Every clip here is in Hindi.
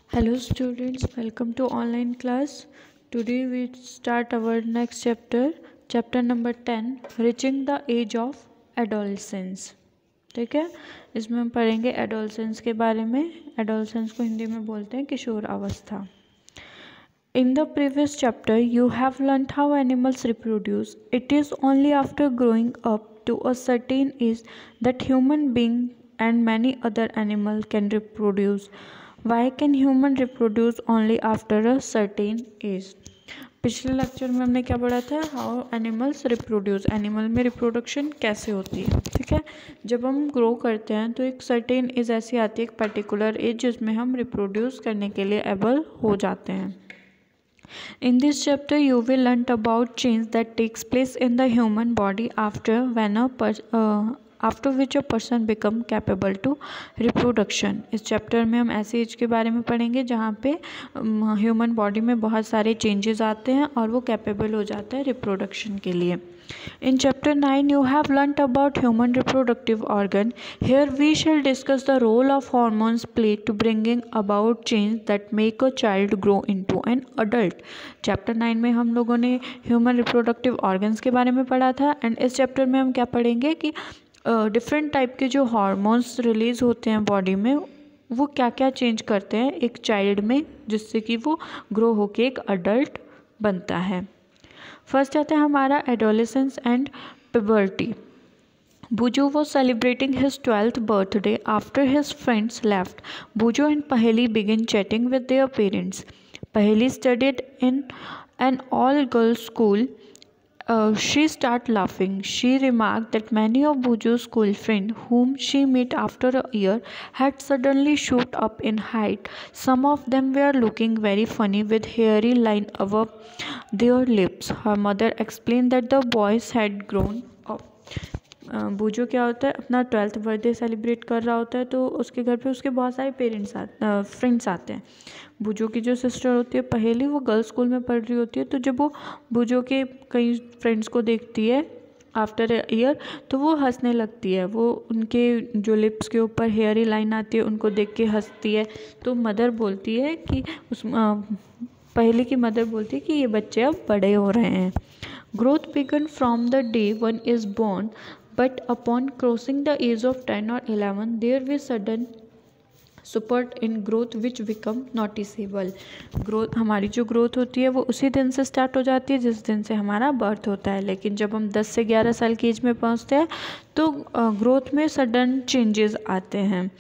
Hello students, welcome to online class. Today we start our next chapter number 10, Reaching the Age of Adolescence. ठीक है, इसमें हम पढ़ेंगे एडोलसेंस के बारे में. एडोलसेंस को हिंदी में बोलते हैं किशोर अवस्था. In the previous chapter, you have learnt how animals reproduce. It is only after growing up to a certain age that human beings and many other animals can reproduce. Why can human reproduce only after a certain age? पिछले लेक्चर में हमने क्या पढ़ा था, हाउ एनिमल्स रिप्रोड्यूस. एनिमल में रिप्रोडक्शन कैसे होती है. ठीक है, जब हम ग्रो करते हैं तो एक सर्टेन एज ऐसी आती है, एक पर्टिकुलर एज जिसमें हम रिप्रोड्यूस करने के लिए एबल हो जाते हैं. In this chapter, you will learn about change that takes place in the human body after which a person become capable to reproduction. इस चैप्टर में हम ऐसे एज के बारे में पढ़ेंगे जहाँ पे ह्यूमन बॉडी में बहुत सारे चेंजेस आते हैं और वो कैपेबल हो जाता है रिप्रोडक्शन के लिए. In chapter 9, you have learnt about human reproductive organ. Here we shall discuss the role of hormones play to bringing about change that make a child grow into an adult. Chapter 9 में हम लोगों ने human reproductive organs के बारे में पढ़ा था एंड इस चैप्टर में हम क्या पढ़ेंगे कि डिफरेंट टाइप के जो हार्मोन्स रिलीज़ होते हैं बॉडी में वो क्या क्या चेंज करते हैं एक चाइल्ड में जिससे कि वो ग्रो होके एक अडल्ट बनता है. फर्स्ट आता है हमारा adolescence and puberty. Buju was celebrating his 12th birthday after his friends left. Buju and Paheli began chatting with their parents. Paheli studied in an all-girls school. She started laughing. She remarked that many of Buju's school friends, whom she met after a year, had suddenly shot up in height. Some of them were looking very funny with hairy line above their lips. Her mother explained that the boys had grown up. Boojho क्या होता है, अपना 12th बर्थडे सेलिब्रेट कर रहा होता है तो उसके घर पे उसके बहुत सारे फ्रेंड्स आते हैं. बूजो की जो सिस्टर होती है पहेली, वो गर्ल्स स्कूल में पढ़ रही होती है. तो जब वो बूजो के कई फ्रेंड्स को देखती है आफ्टर ए ईयर तो वो हंसने लगती है. वो उनके जो लिप्स के ऊपर हेयरी लाइन आती है उनको देख के हंसती है. तो मदर बोलती है कि पहेली की मदर बोलती है कि ये बच्चे अब बड़े हो रहे हैं. Growth began from the day one is born, but upon crossing the age of 10 or 11 there will sudden spurt in growth which become noticeable. Growth, हमारी जो ग्रोथ होती है वो उसी दिन से स्टार्ट हो जाती है जिस दिन से हमारा बर्थ होता है. लेकिन जब हम 10 से 11 साल की एज में पहुंचते हैं तो ग्रोथ में सडन चेंजेस आते हैं.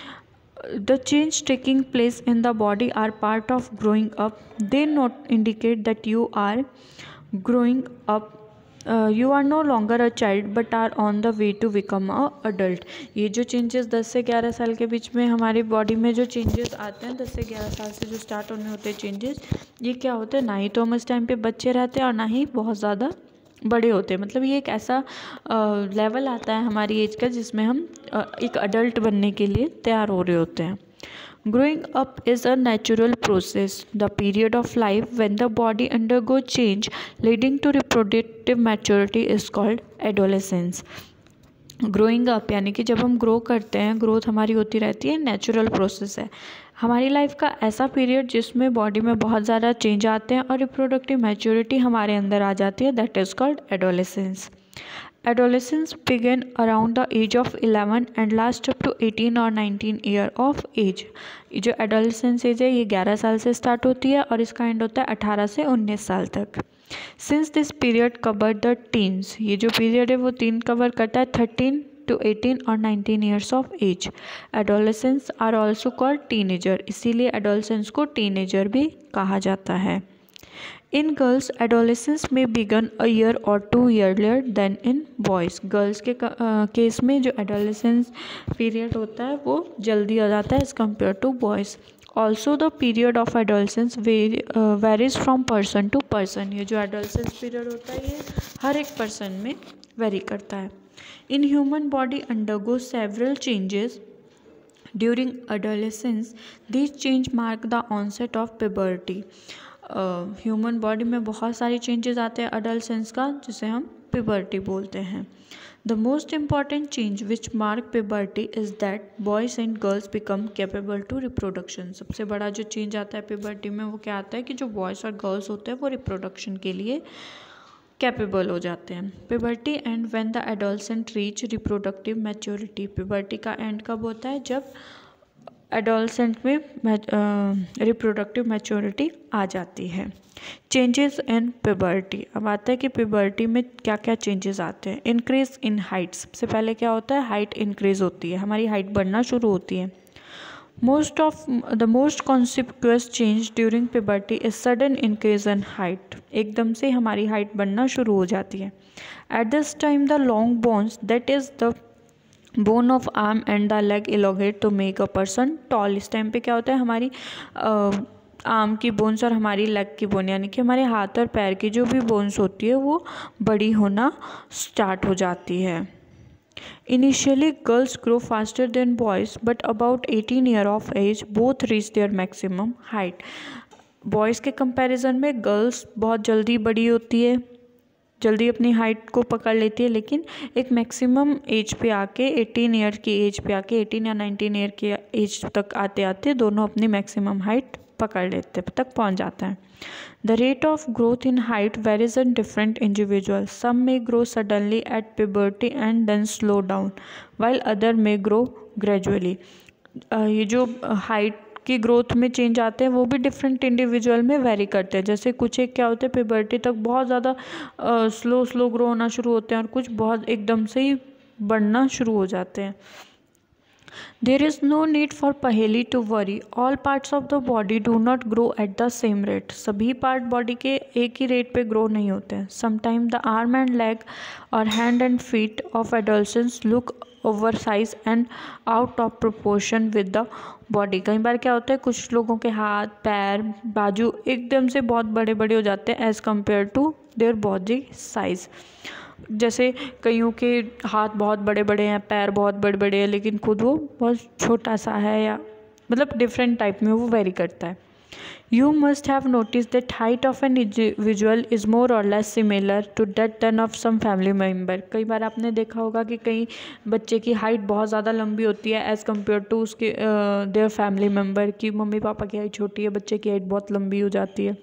The change taking place in the body are part of growing up. They not indicate that you are growing up. You are no longer a child but are on the way to become a adult. ये जो चेंजेस 10 से 11 साल के बीच में हमारी बॉडी में जो चेंजेस आते हैं 10 से 11 साल से जो स्टार्ट होने होते हैं चेंजेस, ये क्या होते हैं, ना ही तो हम इस टाइम पे बच्चे रहते हैं और ना ही बहुत ज़्यादा बड़े होते हैं. मतलब ये एक ऐसा लेवल आता है हमारी एज का जिसमें हम एक अडल्ट बनने के लिए तैयार हो रहे होते हैं. Growing up is a natural process. The period of life when the body undergoes change leading to reproductive maturity is called adolescence. Growing up यानी कि जब हम ग्रो करते हैं, ग्रोथ हमारी होती रहती है, नेचुरल प्रोसेस है. हमारी लाइफ का ऐसा पीरियड जिसमें बॉडी में बहुत ज़्यादा चेंज आते हैं और रिप्रोडक्टिव मैच्योरिटी हमारे अंदर आ जाती है, that is called adolescence. Adolescence begin around the age of 11 and last up to 18 or 19 year of age. जो adolescence एज है ये 11 साल से स्टार्ट होती है और इसका एंड होता है 18 से 19 साल तक. Since this period cover the teens, ये जो पीरियड है वो teen कवर करता है 13 to 18 or 19 years of age. Adolescents are also called teenager, इसीलिए adolescents को teenager भी कहा जाता है. In girls, adolescence may begin a year or 2 earlier than in boys. Girls के केस में जो adolescence period होता है वो जल्दी आ जाता है as compared to boys. Also the period of adolescence varies from person to person. ये जो adolescence period होता है ये हर एक person में vary करता है. In human body undergoes several changes during adolescence. These change mark the onset of puberty. Human body में बहुत सारी चेंजेस आते हैं अडल्सेंस का जिसे हम प्यूबर्टी बोलते हैं. The most important change which mark puberty is that boys and girls become capable to reproduction. सबसे बड़ा जो चेंज आता है puberty में वो क्या आता है कि जो boys और girls होते हैं वो reproduction के लिए कैपेबल हो जाते हैं. Puberty and when the adolescent reach reproductive maturity. puberty का एंड कब होता है? जब एडोलसेंट में रिप्रोडक्टिव मैच्योरिटी आ जाती है. Changes in puberty. अब आता है कि पुबर्टी में क्या क्या चेंजेस आते हैं. Increase in height. सबसे पहले क्या होता है? हाइट इंक्रीज होती है, हमारी हाइट बढ़ना शुरू होती है. The most consequence change during puberty is sudden increase in height. एकदम से हमारी हाइट बढ़ना शुरू हो जाती है. At this time the long bones that is the bone of arm and the leg elongate to make a person tall. इस टाइम पे क्या होता है? हमारी आर्म की बोन्स और हमारी लेग की बोन यानी कि हमारे हाथ और पैर की जो भी बोन्स होती है वो बड़ी होना स्टार्ट हो जाती है. Initially girls grow faster than boys but about 18 year of age both reach their maximum height. Boys के कंपैरिजन में गर्ल्स बहुत जल्दी बड़ी होती है, जल्दी अपनी हाइट को पकड़ लेती है, लेकिन एक मैक्सिमम एज पे आके 18 ईयर की एज पे आके 18 या 19 ईयर की एज तक आते आते दोनों अपनी मैक्सिमम हाइट पकड़ लेते तक पहुंच जाता है. The rate of growth in height varies in different individual. Some may grow suddenly at puberty and then slow down while other may grow gradually. ये जो हाइट की ग्रोथ में चेंज आते हैं वो भी डिफरेंट इंडिविजुअल में वेरी करते हैं. जैसे कुछ एक क्या होते हैं puberty तक बहुत ज़्यादा स्लो ग्रो होना शुरू होते हैं और कुछ बहुत एकदम से ही बढ़ना शुरू हो जाते हैं. There is no need for पहेली to worry. All parts of the body do not grow at the same rate. सभी पार्ट बॉडी के एक ही रेट पे ग्रो नहीं होते हैं. Sometimes the arm and leg or hand and feet of adolescents look oversized and out of proportion with the body. कई बार क्या होता है? कुछ लोगों के हाथ, पैर, बाजू एकदम से बहुत बड़े बड़े हो जाते हैं as compared to their body size. जैसे कईयों के हाथ बहुत बड़े बड़े हैं, पैर बहुत बड़े बड़े हैं, लेकिन खुद वो बहुत छोटा सा है, या मतलब डिफरेंट टाइप में वो वेरी करता है. You must have notice that height of an individual is more or less similar to that turn of some family member. कई बार आपने देखा होगा कि कई बच्चे की हाइट बहुत ज़्यादा लंबी होती है एज़ कम्पेयर टू उसके देयर फैमिली मेम्बर की. मम्मी पापा की हाइट छोटी है, बच्चे की हाइट बहुत लंबी हो जाती है.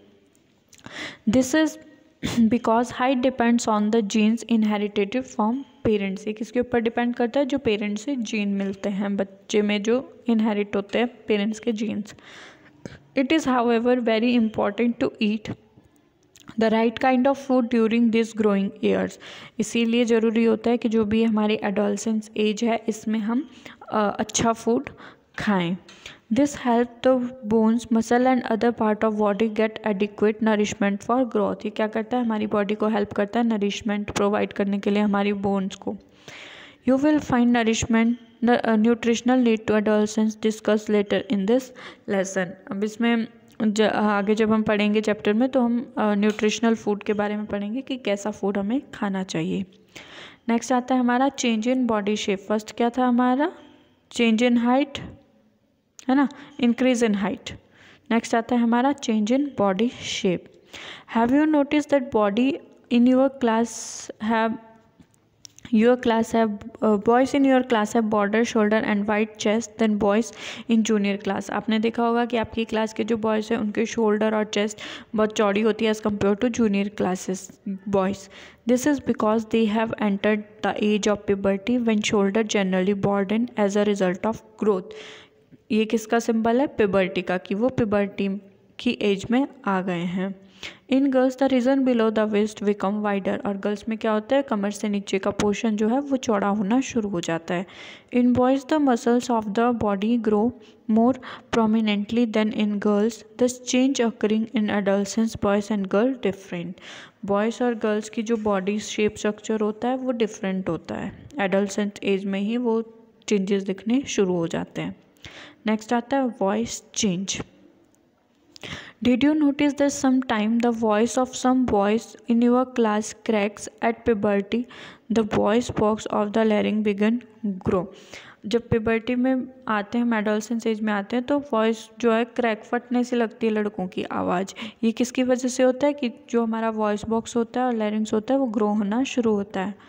This is because height depends on the genes inheritative from parents. ये किसके ऊपर डिपेंड करता है? जो पेरेंट्स से जीन मिलते हैं बच्चे में, जो इनहेरिट होते हैं पेरेंट्स के genes. It is however very important to eat the right kind of food during this growing years. इसीलिए ज़रूरी होता है कि जो भी हमारी एडोलसेंस एज है इसमें हम अच्छा फूड खाएं. This helps the bones, muscle and other part of body get adequate nourishment for growth. ये क्या करता है? हमारी बॉडी को हेल्प करता है नरिशमेंट प्रोवाइड करने के लिए हमारी बोन्स को. You will find nourishment nutritional need to adolescents discussed later in this lesson. अब इसमें आगे जब हम पढ़ेंगे चैप्टर में तो हम न्यूट्रिशनल फूड के बारे में पढ़ेंगे कि कैसा फूड हमें खाना चाहिए. नेक्स्ट आता है हमारा change in body shape. First क्या था हमारा? चेंज इन हाइट, है ना, इंक्रीज इन हाइट. नेक्स्ट आता है हमारा change in body shape. Have you notice that body in your class have boys in your class have border shoulder and wide chest than boys in junior class. आपने देखा होगा कि आपकी क्लास के जो बॉयज़ हैं उनके शोल्डर और चेस्ट बहुत चौड़ी होती है as compare to junior classes boys. This is because they have entered the age of puberty when shoulder generally broaden as a result of growth. ये किसका सिंबल है? पुबर्टी का, कि वो पुबर्टी की एज में आ गए हैं. In girls the region below the waist become wider. और गर्ल्स में क्या होता है? कमर से नीचे का पोर्शन जो है वो चौड़ा होना शुरू हो जाता है. In boys the muscles of the body grow more prominently than in girls. This change occurring in adolescence boys and girl different. Boys और गर्ल्स की जो बॉडी शेप स्ट्रक्चर होता है वो डिफरेंट होता है. एडोलसेंस एज में ही वो चेंजेस दिखने शुरू हो जाते हैं. नेक्स्ट आता है voice change. Did you notice that sometime the voice of some boys in your class cracks at puberty? The voice box of the larynx begin grow. जब puberty में आते हैं, हम adolescence एज में आते हैं, तो वॉइस जो है क्रैक फटने से लगती है लड़कों की आवाज़. ये किसकी वजह से होता है? कि जो हमारा वॉइस बॉक्स होता है और लैरिंग्स होता है वो ग्रो होना शुरू होता है.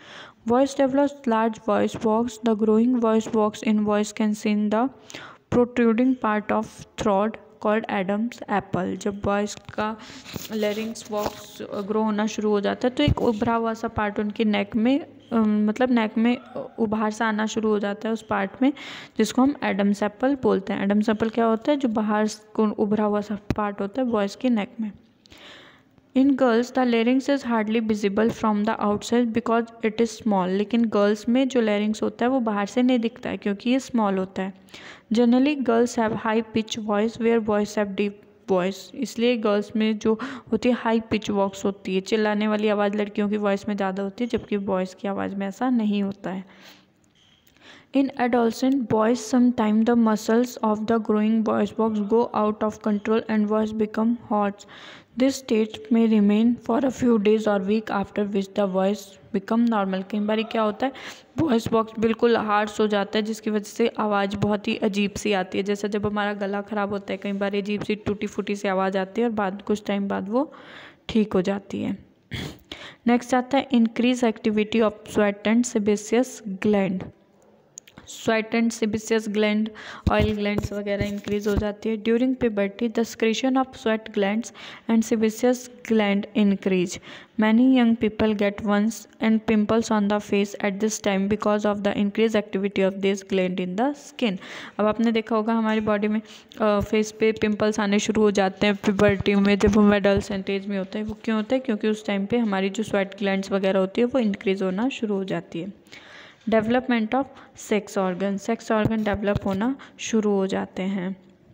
Voice develops large voice box. The growing voice box in voice can seen the protruding part of throat called Adam's apple. जब वॉइस का लेरिंग्स बॉक्स ग्रो होना शुरू हो जाता है तो एक उभरा हुआ सा पार्ट उनकी नेक में मतलब नेक में उभार सा आना शुरू हो जाता है उस पार्ट में, जिसको हम एडम्स एप्पल बोलते हैं। एडम्स एप्पल क्या होता है? जो बाहर को उभरा हुआ सा पार्ट होता है वॉइस की नेक में। In girls the larynx is hardly visible from the outside because it is small. लेकिन गर्ल्स में जो लेरिंग्स होता है वो बाहर से नहीं दिखता है क्योंकि ये स्मॉल होता है। Generally girls have high pitch voice where boys have deep voice. इसलिए गर्ल्स में जो होती है हाई पिच वॉइस होती है, चिल्लाने वाली आवाज़ लड़कियों की वॉइस में ज़्यादा होती है, जबकि बॉयज़ की आवाज़ में ऐसा नहीं होता है। In adolescent boys, sometimes the muscles of the growing voice box go out of control and voice become hoarse. This state may remain for a few days or week after which the voice become normal. कई बार क्या होता है, वॉइस बॉक्स बिल्कुल हार्श हो जाता है जिसकी वजह से आवाज़ बहुत ही अजीब सी आती है। जैसे जब हमारा गला ख़राब होता है कई बार अजीब सी टूटी फूटी सी आवाज़ आती है और बाद कुछ टाइम बाद वो ठीक हो जाती है। नेक्स्ट आता है increase activity of sweat and sebaceous gland. Sweat and sebaceous gland, oil glands वगैरह इंक्रीज हो जाती है। During puberty the secretion of sweat glands and sebaceous gland increase. Many young people get once and pimples on the face at this time because of the increase activity of this gland in the skin. अब आपने देखा होगा हमारी बॉडी में फेस पे पिम्पल्स आने शुरू हो जाते हैं प्यूबर्टी में, जब हम एडल्ट एज में होते हैं। वो क्यों होता है? क्योंकि उस टाइम पे हमारी जो स्वेट ग्लैंड्स वगैरह होती है वो इंक्रीज होना शुरू हो जाती है। Development of sex organ, sex organ develop होना शुरू हो जाते हैं।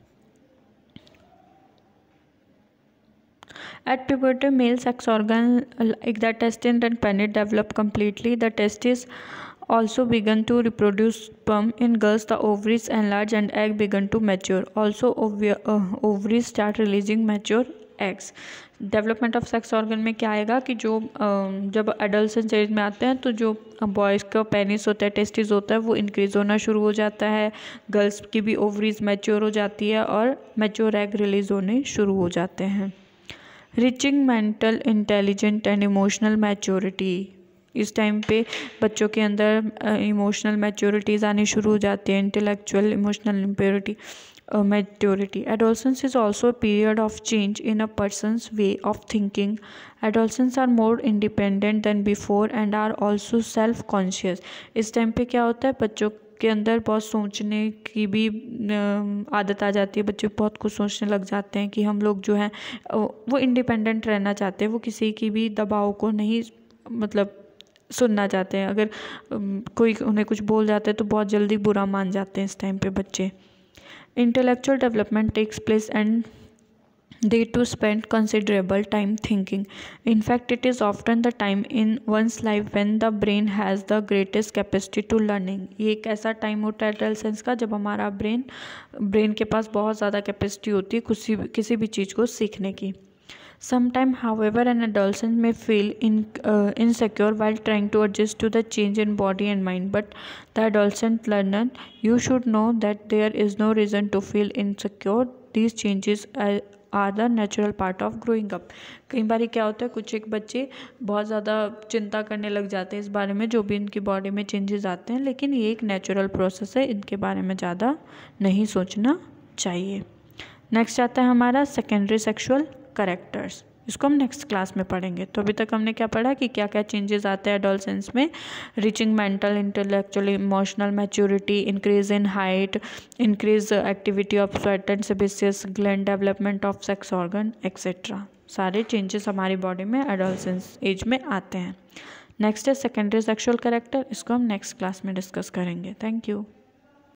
At puberty, male sex organ like the testis and penis develop completely. The testis also begin to reproduce sperm. In girls, the ovaries enlarge and egg begin to mature. Also, ovaries start releasing mature eggs. Development of sex organ में क्या आएगा कि जो जब एडल्ट एज में आते हैं तो जो बॉयज़ का पेनिस होता है, टेस्टिस होता है, वो इंक्रीज़ होना शुरू हो जाता है। गर्ल्स की भी ओवरीज मैच्योर हो जाती है और मैच्योर एग रिलीज़ होने शुरू हो जाते हैं। Reaching mental intelligent and emotional maturity, इस टाइम पे बच्चों के अंदर इमोशनल मैच्योरिटीज़ आनी शुरू हो जाती है, intellectual emotional maturity. Adolescence is also a period of change in a person's way of thinking. Adolescents are more independent than before and are also self-conscious. इस टाइम पे क्या होता है, बच्चों के अंदर बहुत सोचने की भी आदत आ जाती है। बच्चे बहुत कुछ सोचने लग जाते हैं कि हम लोग जो हैं वो इंडिपेंडेंट रहना चाहते हैं, वो किसी की भी दबाव को नहीं मतलब सुनना चाहते हैं। अगर कोई उन्हें कुछ बोल जाता है तो बहुत जल्दी बुरा मान जाते हैं इस टाइम पे बच्चे। Intellectual development takes place and they too spend considerable time thinking. In fact, it is often the time in one's life when the brain has the greatest capacity to learning. ये एक ऐसा टाइम होता है एडोलसेंस का जब हमारा ब्रेन के पास बहुत ज़्यादा कैपेसिटी होती है किसी भी चीज़ को सीखने की। Sometimes, however, an adolescent may feel insecure while trying to adjust to the change in body and mind. But the adolescent learner, you should know that there is no reason to feel insecure. These changes are the natural part of growing up. कई बार क्या होता है, कुछ एक बच्चे बहुत ज़्यादा चिंता करने लग जाते हैं इस बारे में जो भी इनकी बॉडी में चेंजेस आते हैं, लेकिन ये एक नेचुरल प्रोसेस है, इनके बारे में ज़्यादा नहीं सोचना चाहिए। नेक्स्ट आता है हमारा सेकेंडरी सेक्सुअल कैरेक्टर्स। इसको हम नेक्स्ट क्लास में पढ़ेंगे। तो अभी तक हमने क्या पढ़ा कि क्या क्या चेंजेस आते हैं एडोलसेंस में। Reaching mental intellectual emotional maturity, increase in height, increase activity of sweat and sebaceous gland, development of sex organ etcetera. सारे चेंजेस हमारी बॉडी में एडोलसेंस एज में आते हैं। नेक्स्ट है सेकेंडरी सेक्सुअल कैरेक्टर, इसको हम नेक्स्ट क्लास में डिस्कस करेंगे। Thank you.